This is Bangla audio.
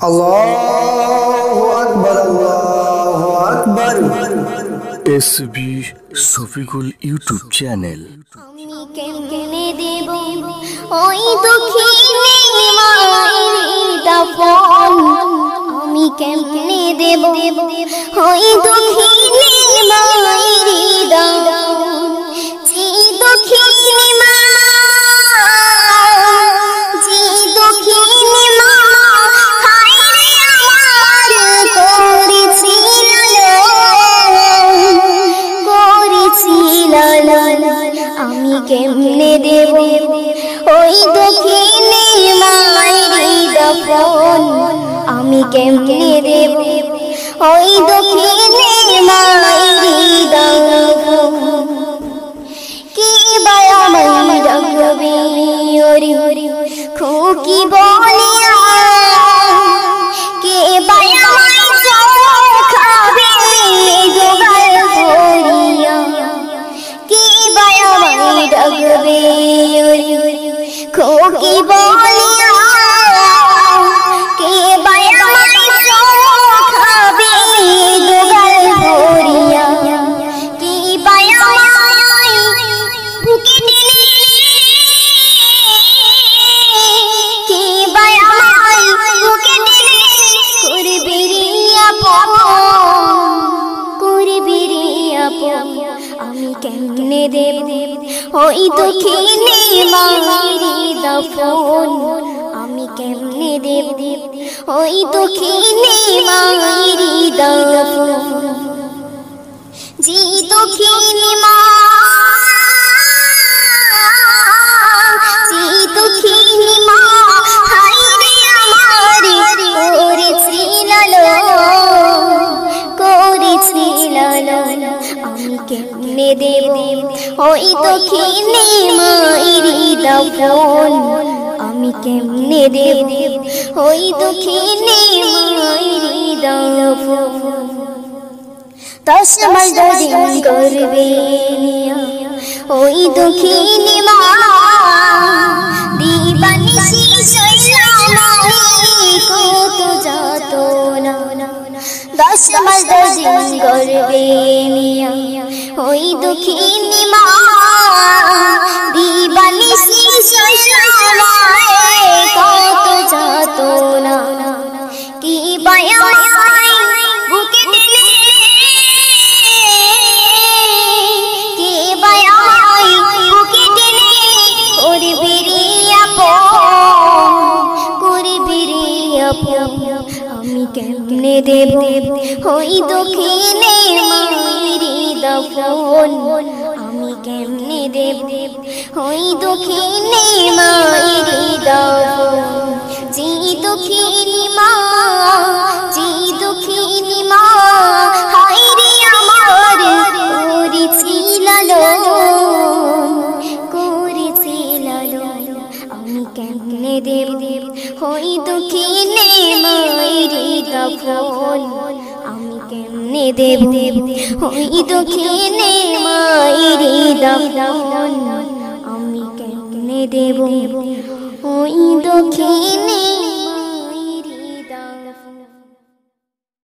अल्लाहु अकबर एसबी शफिकुल यूट्यूब चैनल। আমি কেমনে দেব ওই দুঃখিনী মায়ের দাফন, আমি কেমনে দেব ওই দুঃখিনী মায়ের দাফন। যে দুঃখিনী মা, যে দুঃখিনী মা হায়রে আমার করেছিল, আমি কেমনে দেব ওই দুঃখিনী মায়ের দাফন, আমি কেমনে দেব ওই দুঃখিনী মায়ের দাফন। কে বা আমায় ডাকবে ওরে খুকি বলিয়া, কে বা আমায় খাবে জোগাড় করিয়া, কে বা আমায় ডাকবে ওরে খুকি বলিয়া, কে বা আমায় খাবে জোগাড় করিয়া, কে বা আমায় বুকে টেনে, কে বা আমায় বুকে টেনে করবে রে আপন, করবে রে আপন। আমি কেমনে দেব ওই দুঃখিনী মায়ের দাফন, আমি কেমনে দেব ওই দুঃখিনী মায়ের দাফন। যে দুঃখিনী মা, যে দুঃখিনী মা হায়রে আমার করেছিল, করেছিল, আমি কেমনে দেব ওই দুঃখিনী মায়ের দাফন, আমি কেমনে দেব ওই দুঃখিনী মায়ের দাফন। 10 মাস দিন করবে ওই দুঃখিনী মা, দিবানিশি সইলাম কত যাতনা। 10 মাস দিন করবে ওই দুঃখিনী মা, দিবানিশি সইলাম কত যাতনা। কি বা আমায় বুকে টেনে, কে বা আমায় বুকে টেনে করবে রে আপন, করবে রে আপন। আমি কেমনে দেব ওই দুঃখিনী মায়ের দাফন, আমি কেমনে দেব ওই দুঃখিনী মায়ের দাফন। যে দুঃখিনী মা, যে দুঃখিনী মা হায়রে আমার করেছিল, করেছিল, আমি কেমনে দেব ওই দুঃখিনী মায়ের দাফন, আমি কেমনে দেব ওই দুঃখিনী মায়ের দাফন, আমি কেমনে দেব ওই দুঃখিনী